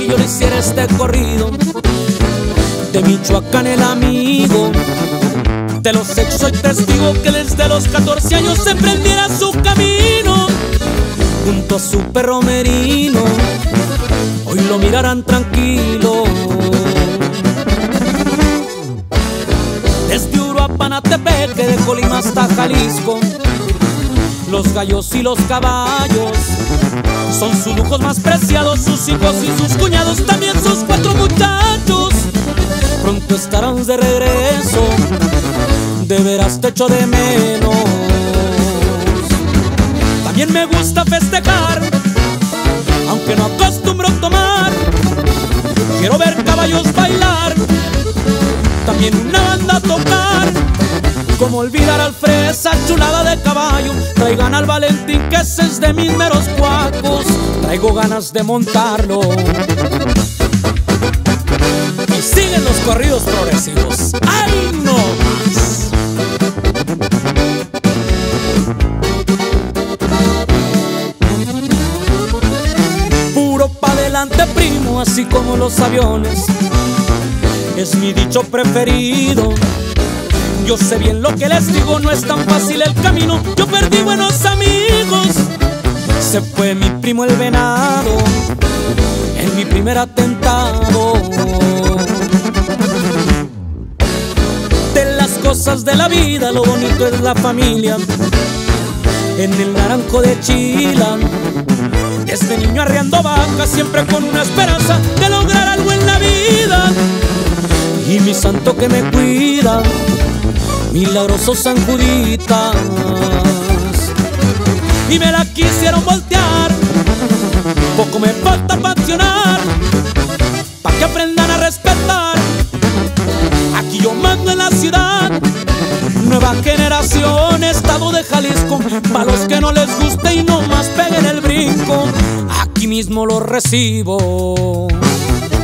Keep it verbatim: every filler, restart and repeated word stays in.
yo le hiciera este corrido. De Michoacán el amigo, de los hechos soy testigo que desde los catorce años emprendiera su camino junto a su perro merino. Hoy lo mirarán tranquilo. Desde Uruapan a Tepeque, de Colima hasta Jalisco, los gallos y los caballos son sus lujos más preciados, sus hijos y sus cuñados, también sus cuatro muchachos. Pronto estarán de regreso, de veras te echo de menos. También me gusta festejar, aunque no acostumbro tomar. Quiero ver caballos bailar, también una banda tocar. Como olvidar al Fresa, chulada de caballo. Traigan al Valentín, que ese es de mis meros cuacos. Traigo ganas de montarlo. Y siguen los corridos progresivos. ¡Ay, no más! Puro pa' adelante, primo, así como los aviones. Es mi dicho preferido. Yo sé bien lo que les digo, no es tan fácil el camino. Yo perdí buenos amigos. Se fue mi primo el venado en mi primer atentado. De las cosas de la vida, lo bonito es la familia. En el Naranjo de Chila, desde niño arreando vacas, siempre con una esperanza de lograr algo en la vida. Y mi santo que me cuida, milagroso San Juditas. Y me la quisieron voltear, poco me falta pa' accionar, pa' que aprendan a respetar. Aquí yo mando en la ciudad, nueva generación, estado de Jalisco. Pa' los que no les guste y no más peguen el brinco, aquí mismo los recibo.